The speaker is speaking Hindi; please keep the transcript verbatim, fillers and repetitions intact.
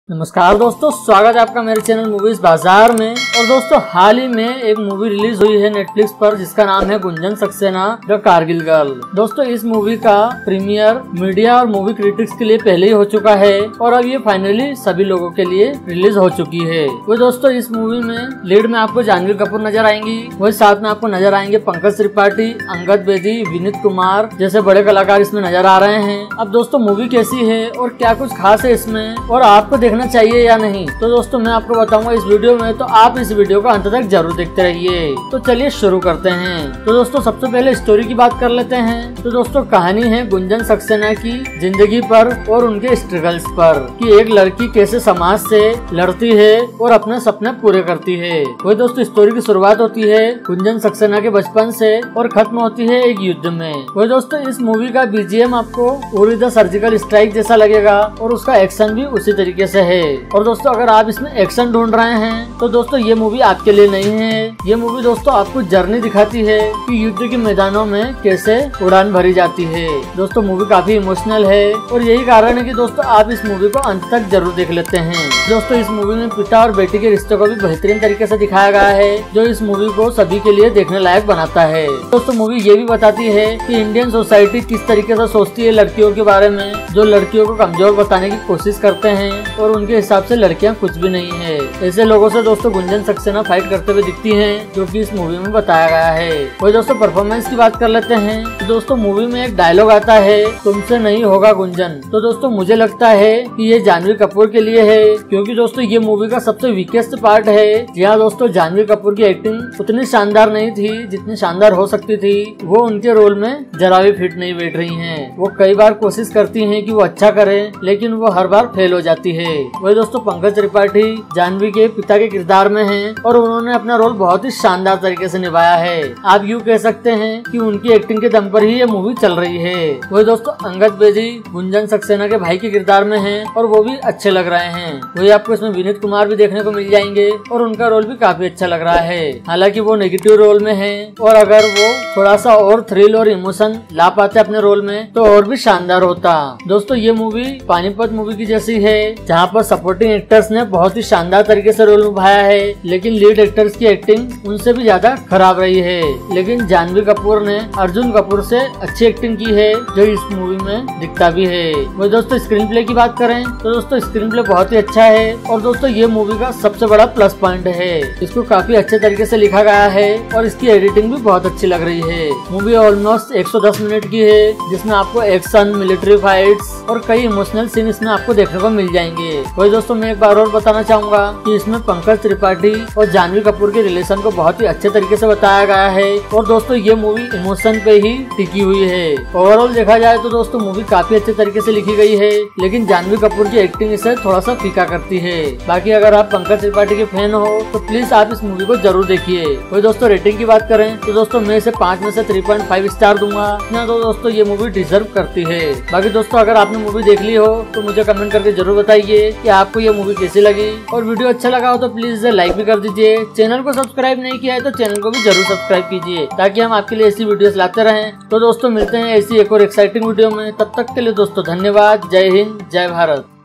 नमस्कार दोस्तों, स्वागत है आपका मेरे चैनल मूवीज बाजार में। और दोस्तों, हाल ही में एक मूवी रिलीज हुई है नेटफ्लिक्स पर जिसका नाम है गुंजन सक्सेना द कारगिल गर्ल। दोस्तों, इस मूवी का प्रीमियर मीडिया और मूवी क्रिटिक्स के लिए पहले ही हो चुका है और अब ये फाइनली सभी लोगों के लिए रिलीज हो चुकी है। वो दोस्तों, इस मूवी में लीड में आपको जानवी कपूर नजर आएंगी, वही साथ में आपको नजर आएंगे पंकज त्रिपाठी, अंगद बेदी, विनीत कुमार जैसे बड़े कलाकार इसमें नजर आ रहे हैं। अब दोस्तों, मूवी कैसी है और क्या कुछ खास है इसमें और आपको देखना चाहिए या नहीं, तो दोस्तों मैं आपको बताऊंगा इस वीडियो में, तो आप इस वीडियो को अंत तक जरूर देखते रहिए। तो चलिए शुरू करते हैं। तो दोस्तों, सबसे पहले स्टोरी की बात कर लेते हैं। तो दोस्तों, कहानी है गुंजन सक्सेना की जिंदगी पर और उनके स्ट्रगल्स पर कि एक लड़की कैसे समाज से लड़ती है और अपने सपने पूरे करती है। वही दोस्तों, स्टोरी की शुरुआत होती है गुंजन सक्सेना के बचपन से और खत्म होती है एक युद्ध में। वही दोस्तों, इस मूवी का बीजीएम आपको उरी द सर्जिकल स्ट्राइक जैसा लगेगा और उसका एक्शन भी उसी तरीके से है। और दोस्तों, अगर आप इसमें एक्शन ढूंढ रहे हैं तो दोस्तों ये मूवी आपके लिए नहीं है। ये मूवी दोस्तों आपको जर्नी दिखाती है कि युद्ध के मैदानों में कैसे उड़ान भरी जाती है। दोस्तों, मूवी काफी इमोशनल है और यही कारण है कि दोस्तों आप इस मूवी को अंत तक जरूर देख लेते हैं। दोस्तों, इस मूवी में पिता और बेटी के रिश्ते को भी बेहतरीन तरीके से दिखाया गया है जो इस मूवी को सभी के लिए देखने लायक बनाता है। दोस्तों, मूवी ये भी बताती है कि इंडियन सोसाइटी किस तरीके से सोचती है लड़कियों के बारे में, जो लड़कियों को कमजोर बताने की कोशिश करते हैं और उनके हिसाब से लड़कियां कुछ भी नहीं है। ऐसे लोगों से दोस्तों गुंजन सक्सेना फाइट करते हुए दिखती हैं, जो कि इस मूवी में बताया गया है। वही दोस्तों, परफॉर्मेंस की बात कर लेते हैं। तो दोस्तों, मूवी में एक डायलॉग आता है, तुमसे नहीं होगा गुंजन। तो दोस्तों, मुझे लगता है कि ये जानवी कपूर के लिए है, क्योंकि दोस्तों ये मूवी का सबसे वीकेस्ट पार्ट है। जहाँ दोस्तों जानवी कपूर की एक्टिंग उतनी शानदार नहीं थी जितनी शानदार हो सकती थी। वो उनके रोल में जरा भी फिट नहीं बैठ रही है। वो कई बार कोशिश करती है कि वो अच्छा करे, लेकिन वो हर बार फेल हो जाती है। वही दोस्तों, पंकज त्रिपाठी जानवी के पिता के किरदार में हैं और उन्होंने अपना रोल बहुत ही शानदार तरीके से निभाया है। आप यूँ कह सकते हैं कि उनकी एक्टिंग के दम पर ही ये मूवी चल रही है। वही दोस्तों, अंगद बेदी गुंजन सक्सेना के भाई के किरदार में हैं और वो भी अच्छे लग रहे हैं। वही आपको इसमें विनीत कुमार भी देखने को मिल जाएंगे और उनका रोल भी काफी अच्छा लग रहा है। हालांकि वो नेगेटिव रोल में है और अगर वो थोड़ा सा और थ्रिल और इमोशन ला पाते अपने रोल में तो और भी शानदार होता। दोस्तों, ये मूवी पानीपत मूवी की जैसी है, जहाँ पर सपोर्टिंग एक्टर्स ने बहुत ही शानदार तरीके से रोल निभाया है, लेकिन लीड एक्टर्स की एक्टिंग उनसे भी ज्यादा खराब रही है। लेकिन जानवी कपूर ने अर्जुन कपूर से अच्छी एक्टिंग की है, जो इस मूवी में दिखता भी है। वही दोस्तों, स्क्रीन प्ले की बात करें तो दोस्तों स्क्रीन प्ले बहुत ही अच्छा है और दोस्तों ये मूवी का सबसे बड़ा प्लस पॉइंट है। इसको काफी अच्छे तरीके से लिखा गया है और इसकी एडिटिंग भी बहुत अच्छी लग रही है। मूवी ऑलमोस्ट एक सौ दस मिनट की है, जिसमें आपको एक्शन, मिलिट्री फाइट्स और कई इमोशनल सीन इसमें आपको देखने को मिल जाएंगे। वही दोस्तों, मैं एक बार और बताना चाहूंगा कि इसमें पंकज त्रिपाठी और जानवी कपूर के रिलेशन को बहुत ही अच्छे तरीके से बताया गया है और दोस्तों ये मूवी इमोशन पे ही टिकी हुई है। ओवरऑल देखा जाए तो दोस्तों मूवी काफी अच्छे तरीके से लिखी गई है, लेकिन जानवी कपूर की एक्टिंग इसे थोड़ा सा फीका करती है। बाकी अगर आप पंकज त्रिपाठी के फैन हो तो प्लीज आप इस मूवी को जरूर देखिए। वही दोस्तों, रेटिंग की बात करें तो दोस्तों मैं इसे पाँच में से थ्री पॉइंट फाइव स्टार दूंगा। ना तो दोस्तों ये मूवी डिजर्व करती है। बाकी दोस्तों, अगर आपने मूवी देख ली हो तो मुझे कमेंट करके जरूर बताइए कि आपको ये मूवी कैसी लगी, और वीडियो अच्छा लगा हो तो प्लीज लाइक भी कर दीजिए। चैनल को सब्सक्राइब नहीं किया है तो चैनल को भी जरूर सब्सक्राइब कीजिए, ताकि हम आपके लिए ऐसी वीडियोस लाते रहें। तो दोस्तों, मिलते हैं ऐसी एक और एक्साइटिंग वीडियो में। तब तक के लिए दोस्तों धन्यवाद। जय हिंद, जय भारत।